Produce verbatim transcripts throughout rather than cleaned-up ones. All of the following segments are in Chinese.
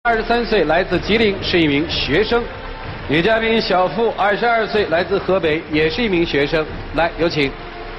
二十三岁，来自吉林，是一名学生。女嘉宾小付，二十二岁，来自河北，也是一名学生。来，有请。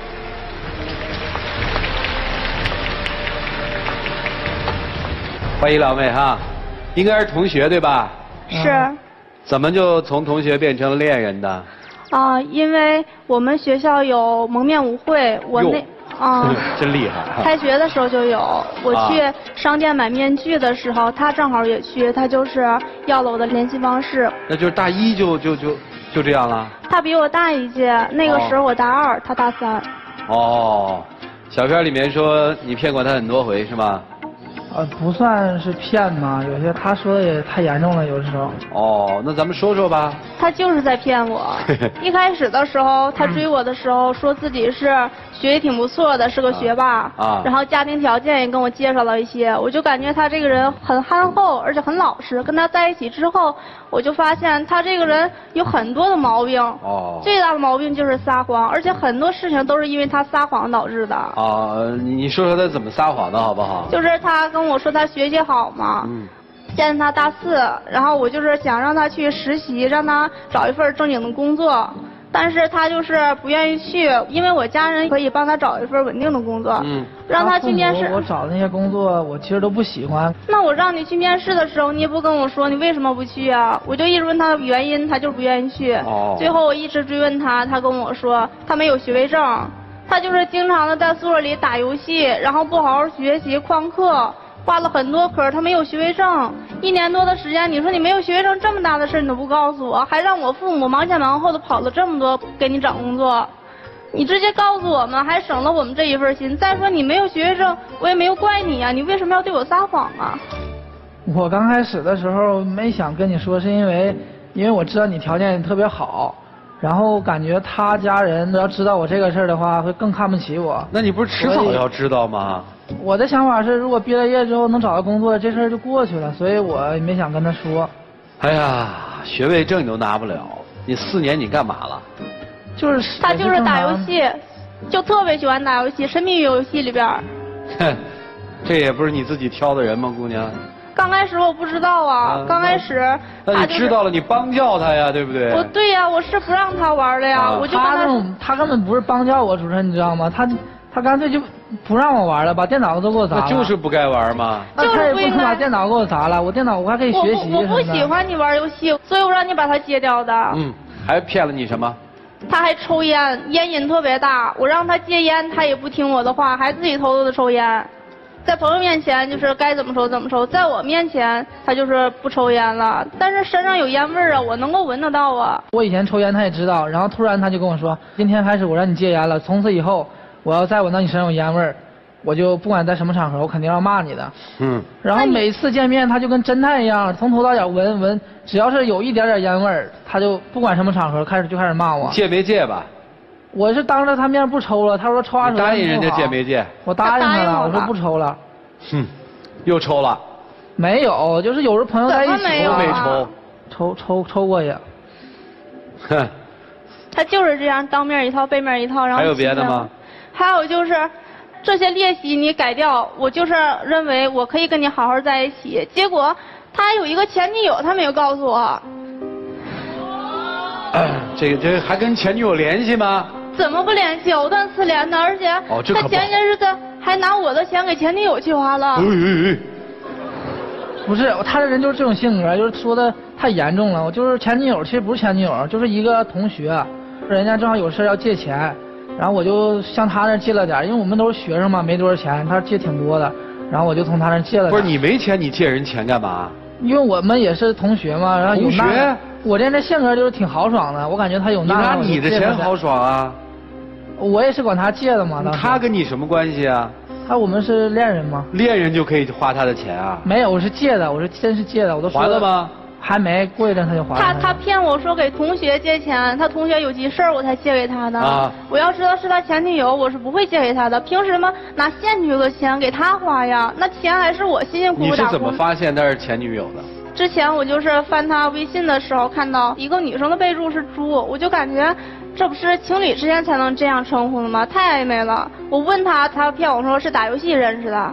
欢迎两位哈，应该是同学对吧？ 是。 怎么就从同学变成了恋人的？ 啊，因为我们学校有蒙面舞会，我那啊， 真厉害。 开学的时候就有，我去商店买面具的时候，他正好也去，他就是要了我的联系方式。 那就是大一就就就就这样了？ 他比我大一届，那个时候我大二，他大三。 哦，小片里面说你骗过他很多回是吗？ 呃，不算是骗嘛，有些他说的也太严重了，有时候。 哦，那咱们说说吧。 他就是在骗我。一开始的时候，他追我的时候，说自己是学习挺不错的，是个学霸。啊。然后家庭条件也跟我介绍了一些，我就感觉他这个人很憨厚，而且很老实。跟他在一起之后，我就发现他这个人有很多的毛病。哦。最大的毛病就是撒谎，而且很多事情都是因为他撒谎导致的。 啊，你说说他怎么撒谎的好不好？ 就是他跟我说他学习好嘛。嗯。现在他大四，然后我就是想让他去实习，让他找一份正经的工作，但是他就是不愿意去，因为我家人可以帮他找一份稳定的工作。嗯。让他去面试。 我找的那些工作，我其实都不喜欢。 那我让你去面试的时候，你也不跟我说，你为什么不去啊？我就一直问他的原因，他就不愿意去。哦。最后我一直追问他，他跟我说他没有学位证，他就是经常的在宿舍里打游戏，然后不好好学习，旷课。挂了很多科，他没有学位证，一年多的时间，你说你没有学位证这么大的事你都不告诉我，还让我父母忙前忙后的跑了这么多给你找工作，你直接告诉我们，还省了我们这一份心。再说你没有学位证，我也没有怪你呀、啊，你为什么要对我撒谎啊？ 我刚开始的时候没想跟你说，是因为因为我知道你条件特别好，然后感觉他家人要知道我这个事儿的话，会更看不起我。 那你不是迟早要知道吗？ 我的想法是，如果毕了业之后能找到工作，这事儿就过去了，所以我也没想跟他说。 哎呀，学位证你都拿不了，你四年你干嘛了？ 就是他就是打游戏，就特别喜欢打游戏，沉迷于游戏里边。 哼，这也不是你自己挑的人吗，姑娘？ 刚开始我不知道啊，啊刚开始、 就是。那你知道了，你帮教他呀，对不对？ 我对呀，我是不让他玩的呀，啊、我就他他他根本不是帮教我，主持人你知道吗？他。他干脆就不让我玩了，把电脑都给我砸了。 那就是不该玩嘛。 那他也不能把电脑给我砸了，我电脑我还可以学习。 我不我不喜欢你玩游戏，所以我让你把它戒掉的。 嗯，还骗了你什么？ 他还抽烟，烟瘾特别大，我让他戒烟，他也不听我的话，还自己偷偷的抽烟。在朋友面前就是该怎么抽怎么抽，在我面前他就是不抽烟了，但是身上有烟味儿啊，我能够闻得到啊。 我以前抽烟他也知道，然后突然他就跟我说，今天开始我让你戒烟了，从此以后。我要再闻到你身上有烟味儿，我就不管在什么场合，我肯定要骂你的。嗯。然后每次见面，他就跟侦探一样，从头到脚闻闻，只要是有一点点烟味儿，他就不管什么场合，开始就开始骂我。 戒没戒吧？ 我是当着他面不抽了，他说抽二手烟不好。 答应人家戒没戒？ 我答应他了，我说不抽了。 哼，又抽了？ 没有，就是有时候朋友在一起。 没有、啊？ 没抽。 抽抽抽过也。 哼。 他就是这样，当面一套，背面一套，然后。 还有别的吗？ 还有就是，这些练习你改掉，我就是认为我可以跟你好好在一起。结果他还有一个前女友，他没有告诉我。 呃、这个这个还跟前女友联系吗？ 怎么不联系？藕断丝连的，而且哦，这可他前些日子还拿我的钱给前女友去花了。 哎哎哎不是，他这人就是这种性格，就是说的太严重了。我就是前女友，其实不是前女友，就是一个同学，人家正好有事要借钱。然后我就向他那借了点，因为我们都是学生嘛，没多少钱，他借挺多的，然后我就从他那借了点。 不是你没钱，你借人钱干嘛？ 因为我们也是同学嘛，然后有那。同学。我这人性格就是挺豪爽的，我感觉他有那。 你拿你的钱豪爽啊？ 我也是管他借的嘛。 他跟你什么关系啊？ 他我们是恋人嘛。 恋人就可以花他的钱啊？ 没有，我是借的，我是真是借的，我都说还了吗？ 还没过一阵他就还了。 他他骗我说给同学借钱，他同学有急事儿我才借给他的。啊！我要知道是他前女友，我是不会借给他的。凭什么拿现女友的钱给他花呀？那钱还是我辛辛苦苦打工。 你是怎么发现他是前女友的？ 之前我就是翻他微信的时候看到一个女生的备注是猪，我就感觉这不是情侣之间才能这样称呼的吗？太暧昧了。我问他，他骗我说是打游戏认识的。后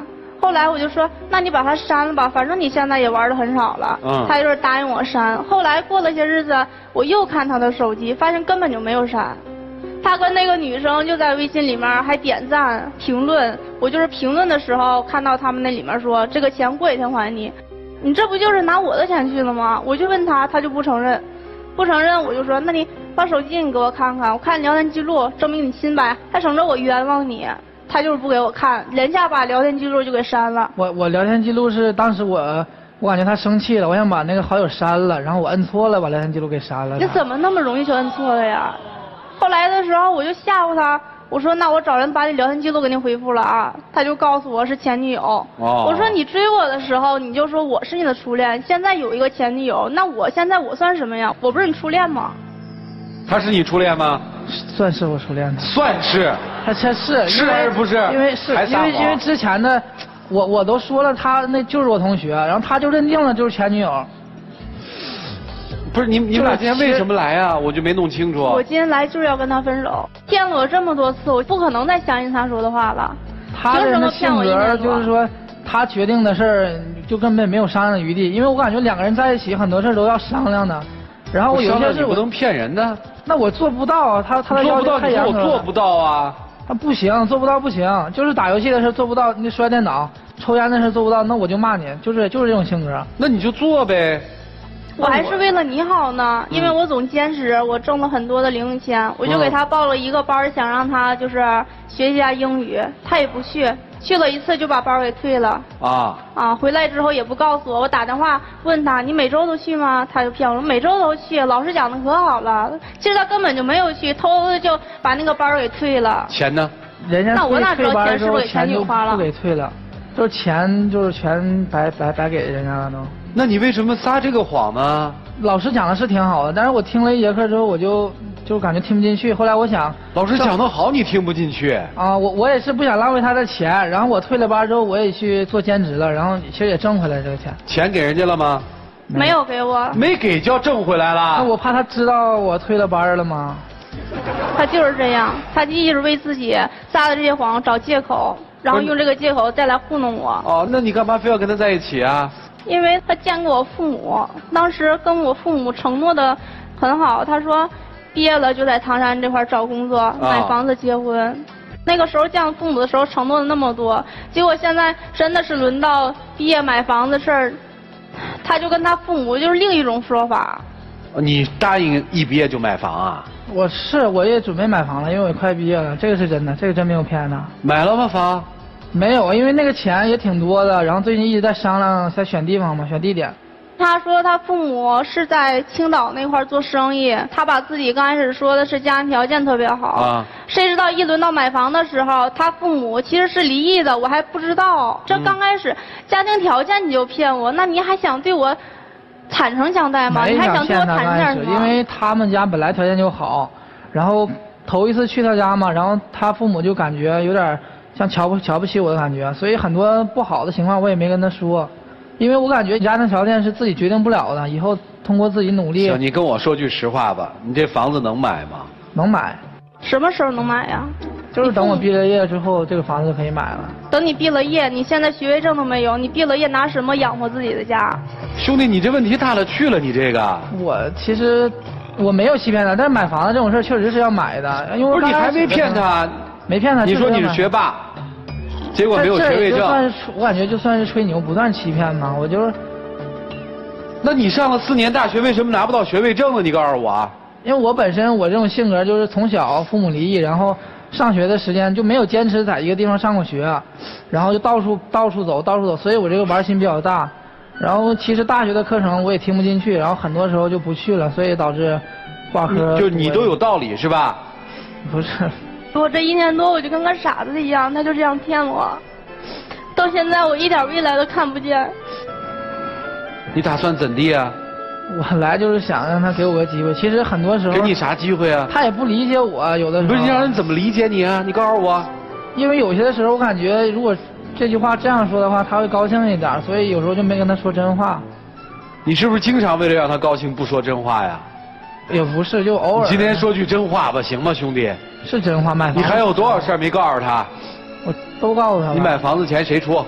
后来我就说，那你把他删了吧，反正你现在也玩的很少了。嗯。他就是答应我删。后来过了些日子，我又看他的手机，发现根本就没有删。他跟那个女生就在微信里面还点赞评论，我就是评论的时候看到他们那里面说这个钱过几天还你，你这不就是拿我的钱去了吗？我就问他，他就不承认，不承认我就说，那你把手机你给我看看，我看你聊天记录，证明你清白，还省着我冤枉你。他就是不给我看，连下把聊天记录就给删了。我我聊天记录是当时我我感觉他生气了，我想把那个好友删了，然后我摁错了，把聊天记录给删了。 你怎么那么容易就摁错了呀？后来的时候我就吓唬他，我说那我找人把你聊天记录给你回复了啊。他就告诉我是前女友。哦。我说你追我的时候你就说我是你的初恋，现在有一个前女友，那我现在我算什么呀？我不是你初恋吗？ 他是你初恋吗？ 算是我初恋的。 算是。 他他是。 是还是不是？ 因为是因为因为之前的，我我都说了，他那就是我同学，然后他就认定了就是前女友。 不是你你们俩今天为什么来啊？我就没弄清楚。 我今天来就是要跟他分手，骗了我这么多次，我不可能再相信他说的话了。 他人的性格就是说，他决定的事儿就根本没有商量的余地，因为我感觉两个人在一起很多事儿都要商量的。然后我有些事我不能骗人的。 那我做不到，他他的要求太严格了。 我做不到啊。 他不行，做不到不行，就是打游戏的事做不到，你摔电脑、抽烟的事做不到，那我就骂你，就是就是这种性格。 那你就做呗。 我还是为了你好呢，因为我总兼职，我挣了很多的零用钱，我就给他报了一个班，想让他就是学一下英语，他也不去，去了一次就把班给退了。啊啊！回来之后也不告诉我，我打电话问他，你每周都去吗？他就骗我，每周都去，老师讲的可好了。其实他根本就没有去，偷偷的就把那个班给退了。 钱呢？ 人家那我哪知道钱是不是给前女花了？ 不给退了，就是钱就是全白白白给人家了都。 那你为什么撒这个谎呢？ 老师讲的是挺好的，但是我听了一节课之后，我就就感觉听不进去。后来我想， 老师讲的好，你听不进去啊？我我也是不想浪费他的钱，然后我退了班之后，我也去做兼职了，然后其实也挣回来这个钱。 钱给人家了吗？ 没有给我。 没给就要挣回来了？ 那我怕他知道我退了班了吗？ 他就是这样，他就一直为自己撒的这些谎找借口，然后用这个借口再来糊弄我。 哦，那你干嘛非要跟他在一起啊？ 因为他见过我父母，当时跟我父母承诺的很好，他说毕业了就在唐山这块找工作、啊、买房子结婚。那个时候见父母的时候承诺的那么多，结果现在真的是轮到毕业买房子事儿，他就跟他父母就是另一种说法。 你答应一毕业就买房啊？ 我是我也准备买房了，因为我快毕业了，这个是真的，这个真没有骗他。 买了吗房？ 没有，因为那个钱也挺多的，然后最近一直在商量在选地方嘛，选地点。 他说他父母是在青岛那块做生意，他把自己刚开始说的是家庭条件特别好，啊，谁知道一轮到买房的时候，他父母其实是离异的，我还不知道。这刚开始、嗯、家庭条件你就骗我，那你还想对我坦诚相待吗？你还想对我坦诚点什么？ 因为他们家本来条件就好，然后头一次去他家嘛，然后他父母就感觉有点像瞧不瞧不起我的感觉，所以很多不好的情况我也没跟他说，因为我感觉家庭条件是自己决定不了的，以后通过自己努力。 行，你跟我说句实话吧，你这房子能买吗？ 能买。 什么时候能买呀？ 就是等我毕了业之后，这个房子就可以买了。 等你毕了业，你现在学位证都没有，你毕了业拿什么养活自己的家？ 兄弟，你这问题大了去了，你这个。 我其实我没有欺骗他，但是买房子这种事确实是要买的，因为不是你还没骗他。 没骗他。 你说你是学霸，结果没有学位证。 这算是我感觉就算是吹牛，不算欺骗嘛。我就是。 那你上了四年大学，为什么拿不到学位证呢？你告诉我。 因为我本身我这种性格就是从小父母离异，然后上学的时间就没有坚持在一个地方上过学，然后就到处到处走到处走，所以我这个玩心比较大。然后其实大学的课程我也听不进去，然后很多时候就不去了，所以导致挂科。 就你都有道理是吧？ 不是。 我这一年多我就跟个傻子一样，他就这样骗我，到现在我一点未来都看不见。 你打算怎地啊？ 我来就是想让他给我个机会，其实很多时候给你啥机会啊？ 他也不理解我，有的时候。 不是你让人怎么理解你啊？你告诉我。 因为有些的时候我感觉，如果这句话这样说的话，他会高兴一点，所以有时候就没跟他说真话。 你是不是经常为了让他高兴不说真话呀？ 也不是，就偶尔。 你今天说句真话吧，行吗，兄弟？ 是真话，买房。 你还有多少事儿没告诉他？ 我都告诉他了。 你买房子钱谁出？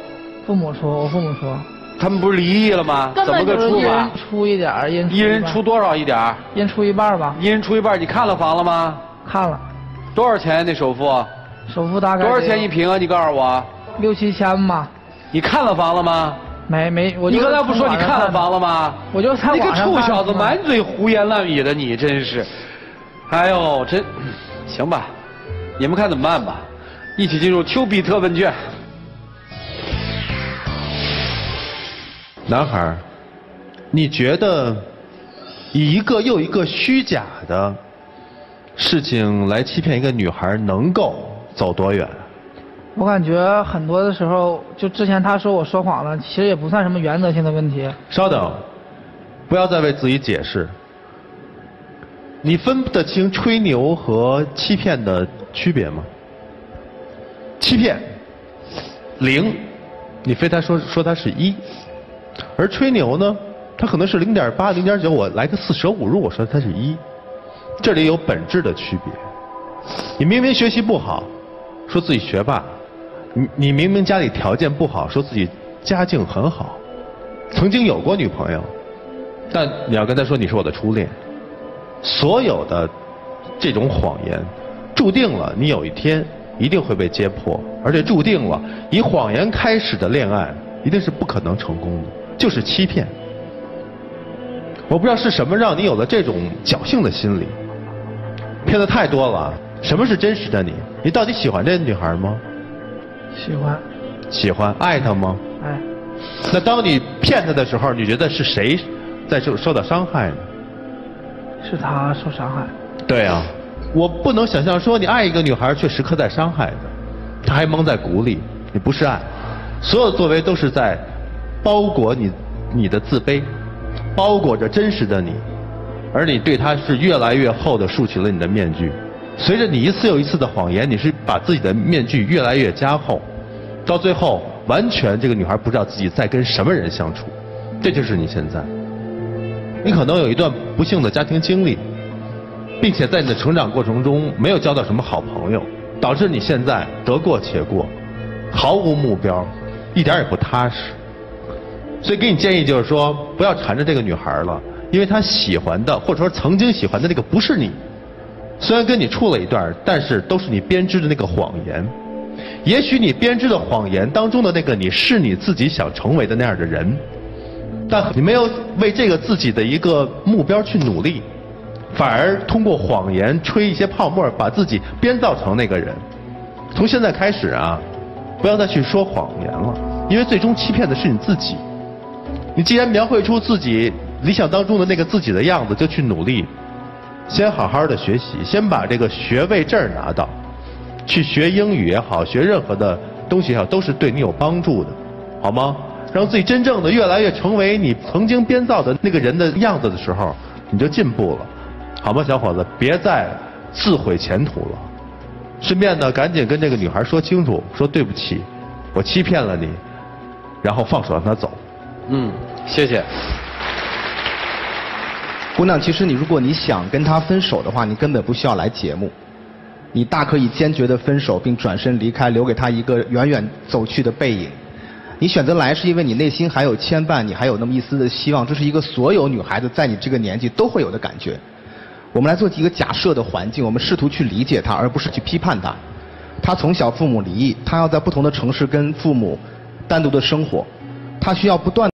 父母出，我父母出。 他们不是离异了吗？怎么个出法？ 一人出一点，一人一人出多少一点？ 一人出一半吧。 一人出一半，你看了房了吗？ 看了。 多少钱那首付？ 首付大概多少钱一平啊？你告诉我。 六七千吧。 你看了房了吗？ 没没，我就你刚才不说你看了房了吗？ 我就在网上看。 你个臭小子，满嘴胡言乱语的，你真是。哎呦，真行吧？你们看怎么办吧？一起进入丘比特问卷。 男孩，你觉得以一个又一个虚假的事情来欺骗一个女孩，能够走多远？ 我感觉很多的时候，就之前他说我说谎了，其实也不算什么原则性的问题。 稍等，不要再为自己解释。你分得清吹牛和欺骗的区别吗？欺骗零，你非他说说他是一。而吹牛呢，它可能是零点八、零点九，我来个四舍五入，我说它是一，这里有本质的区别。你明明学习不好，说自己学霸；你你明明家里条件不好，说自己家境很好，曾经有过女朋友，但你要跟他说你是我的初恋，所有的这种谎言，注定了你有一天一定会被揭破，而且注定了以谎言开始的恋爱一定是不可能成功的。就是欺骗。我不知道是什么让你有了这种侥幸的心理，骗的太多了。什么是真实的你？你到底喜欢这女孩吗？ 喜欢。 喜欢，爱她吗？ 爱。 那当你骗她的时候，你觉得是谁在受受到伤害呢？ 是她受伤害。 对啊，我不能想象说你爱一个女孩却时刻在伤害她，她还蒙在鼓里，你不是爱。所有的作为都是在包裹你你的自卑，包裹着真实的你，而你对他是越来越厚的竖起了你的面具。随着你一次又一次的谎言，你是把自己的面具越来越加厚，到最后完全这个女孩不知道自己在跟什么人相处。这就是你现在。你可能有一段不幸的家庭经历，并且在你的成长过程中没有交到什么好朋友，导致你现在得过且过，毫无目标，一点也不踏实。所以给你建议就是说，不要缠着这个女孩了，因为她喜欢的或者说曾经喜欢的那个不是你。虽然跟你处了一段，但是都是你编织的那个谎言。也许你编织的谎言当中的那个你是你自己想成为的那样的人，但你没有为这个自己的一个目标去努力，反而通过谎言吹一些泡沫，把自己编造成那个人。从现在开始啊，不要再去说谎言了，因为最终欺骗的是你自己。你既然描绘出自己理想当中的那个自己的样子，就去努力，先好好的学习，先把这个学位证拿到，去学英语也好，学任何的东西也好，都是对你有帮助的，好吗？让自己真正的越来越成为你曾经编造的那个人的样子的时候，你就进步了，好吗，小伙子？别再自毁前途了。顺便呢，赶紧跟这个女孩说清楚，说对不起，我欺骗了你，然后放手让她走。 嗯，谢谢。 姑娘，其实你如果你想跟他分手的话，你根本不需要来节目，你大可以坚决的分手并转身离开，留给他一个远远走去的背影。你选择来是因为你内心还有牵绊，你还有那么一丝的希望，这是一个所有女孩子在你这个年纪都会有的感觉。我们来做一个假设的环境，我们试图去理解他，而不是去批判他。他从小父母离异，他要在不同的城市跟父母单独的生活，他需要不断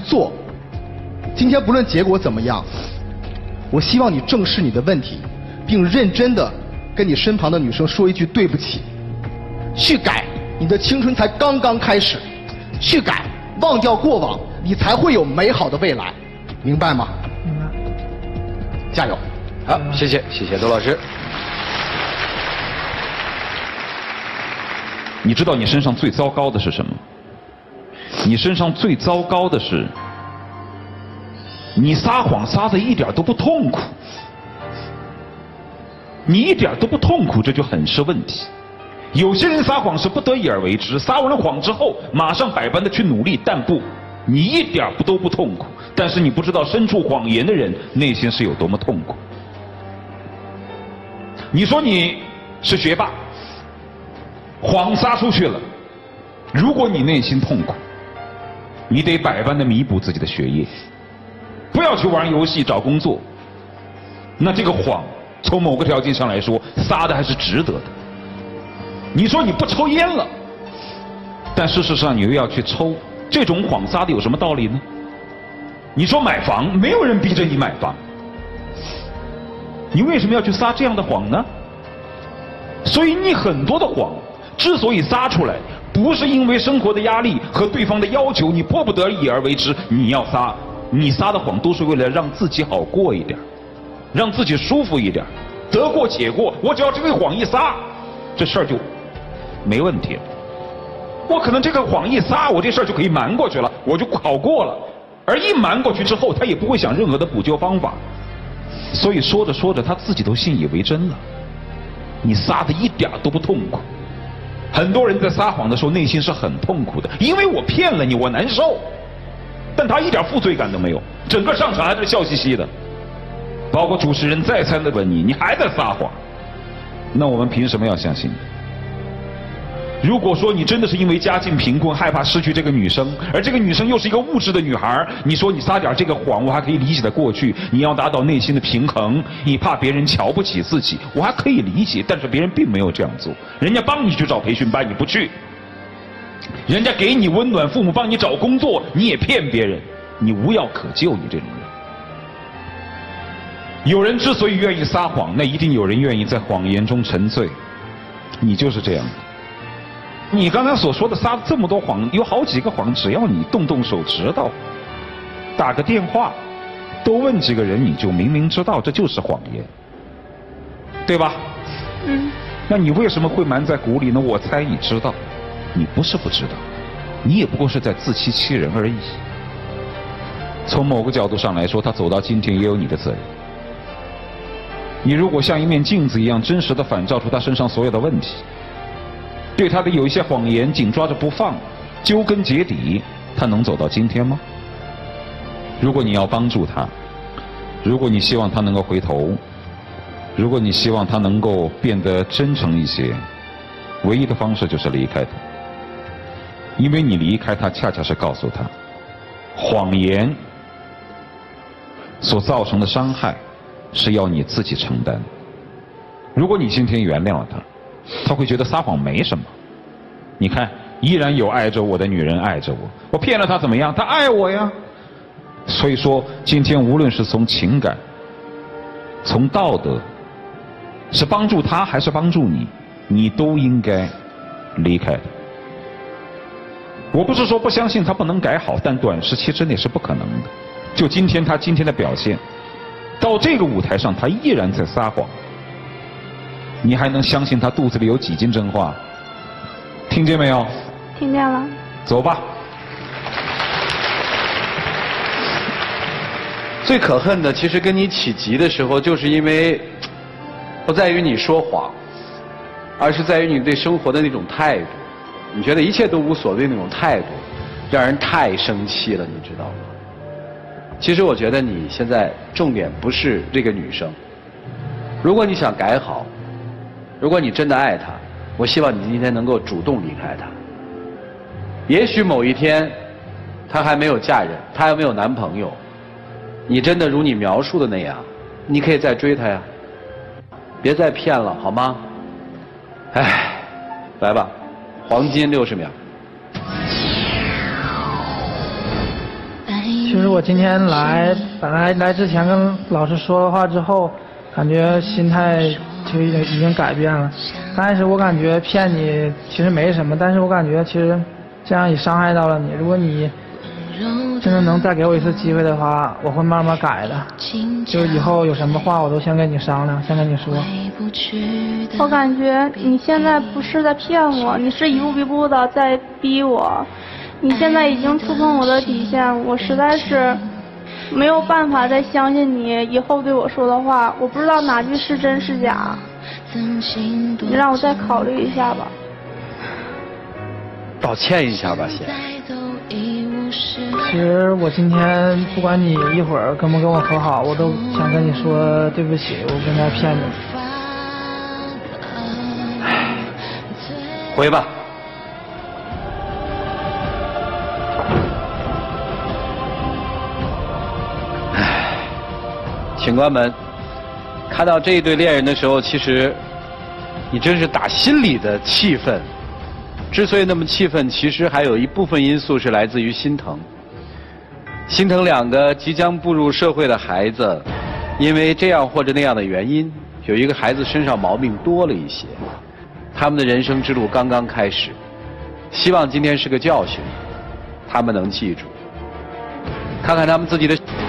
做。今天不论结果怎么样，我希望你正视你的问题，并认真的跟你身旁的女生说一句对不起，去改，你的青春才刚刚开始，去改，忘掉过往，你才会有美好的未来，明白吗？ 明白。 加油！ 好，谢谢，谢谢周老师。 你知道你身上最糟糕的是什么？你身上最糟糕的是，你撒谎撒的一点都不痛苦，你一点都不痛苦，这就很是问题。有些人撒谎是不得已而为之，撒完了谎之后马上百般的去努力，但不，你一点不都不痛苦，但是你不知道身处谎言的人内心是有多么痛苦。你说你是学霸，谎撒出去了，如果你内心痛苦，你得百般的弥补自己的学业，不要去玩游戏找工作，那这个谎从某个条件上来说撒的还是值得的。你说你不抽烟了，但事实上你又要去抽，这种谎撒的有什么道理呢？你说买房，没有人逼着你买房，你为什么要去撒这样的谎呢？所以你很多的谎之所以撒出来，不是因为生活的压力和对方的要求，你迫不得已而为之，你要撒，你撒的谎都是为了让自己好过一点，让自己舒服一点，得过且过。我只要这个谎一撒，这事儿就没问题了。我可能这个谎一撒，我这事儿就可以瞒过去了，我就好过了。而一瞒过去之后，他也不会想任何的补救方法，所以说着说着，他自己都信以为真了。你撒的一点都不痛苦。很多人在撒谎的时候内心是很痛苦的，因为我骗了你，我难受，但他一点负罪感都没有，整个上场还是笑嘻嘻的。包括主持人再三的问你，你还在撒谎，那我们凭什么要相信你？如果说你真的是因为家境贫困，害怕失去这个女生，而这个女生又是一个物质的女孩，你说你撒点这个谎，我还可以理解的过去。你要达到内心的平衡，你怕别人瞧不起自己，我还可以理解。但是别人并没有这样做，人家帮你去找培训班，你不去；人家给你温暖，父母帮你找工作，你也骗别人，你无药可救，你这种人。有人之所以愿意撒谎，那一定有人愿意在谎言中沉醉，你就是这样的。你刚才所说的撒这么多谎，有好几个谎，只要你动动手指头，打个电话，多问几个人，你就明明知道这就是谎言，对吧？ 嗯。 那你为什么会瞒在鼓里呢？我猜你知道，你不是不知道，你也不过是在自欺欺人而已。从某个角度上来说，他走到今天也有你的责任。你如果像一面镜子一样真实的反照出他身上所有的问题，对他的有一些谎言紧抓着不放，究根结底，他能走到今天吗？如果你要帮助他，如果你希望他能够回头，如果你希望他能够变得真诚一些，唯一的方式就是离开他。因为你离开他，恰恰是告诉他，谎言所造成的伤害是要你自己承担。如果你今天原谅了他，他会觉得撒谎没什么。你看，依然有爱着我的女人爱着我，我骗了她怎么样？她爱我呀。所以说，今天无论是从情感、从道德，是帮助他还是帮助你，你都应该离开他。我不是说不相信他不能改好，但短时期之内是不可能的。就今天他今天的表现，到这个舞台上他依然在撒谎，你还能相信他肚子里有几斤真话？听见没有？ 听见了。 走吧。 最可恨的，其实跟你起急的时候，就是因为不在于你说谎，而是在于你对生活的那种态度。你觉得一切都无所谓那种态度，让人太生气了，你知道吗？其实我觉得你现在重点不是这个女生。如果你想改好，如果你真的爱她，我希望你今天能够主动离开她。也许某一天，她还没有嫁人，她还没有男朋友，你真的如你描述的那样，你可以再追她呀。别再骗了，好吗？唉，来吧，黄金六十秒。 半夜其实我今天来，本来来之前跟老师说了话之后，感觉心态就已经已经改变了。刚开始我感觉骗你其实没什么，但是我感觉其实这样也伤害到了你。如果你真的能再给我一次机会的话，我会慢慢改的。就是以后有什么话我都先跟你商量，先跟你说。 我感觉你现在不是在骗我，你是一步一步的在逼我。你现在已经触碰我的底线，我实在是没有办法再相信你以后对我说的话。我不知道哪句是真是假，你让我再考虑一下吧。 道歉一下吧，先。 其实我今天不管你一会儿跟不跟我和好，我都想跟你说对不起，我不应该骗你。 回吧。唉，请关门。看到这一对恋人的时候，其实你真是打心里的气愤。之所以那么气愤，其实还有一部分因素是来自于心疼。心疼两个即将步入社会的孩子，因为这样或者那样的原因，有一个孩子身上毛病多了一些，他们的人生之路刚刚开始。希望今天是个教训，他们能记住，看看他们自己的